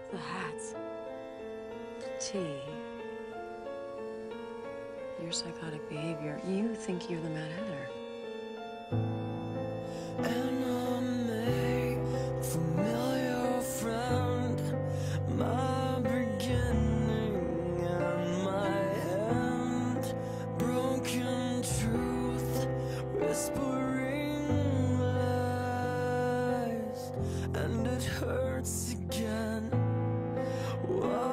The hats. The tea. Your psychotic behavior. You think you're the Mad Hatter. Enemy, familiar friend, my beginning and my end. Broken truth, whispering lies, and it hurts again. Whoa.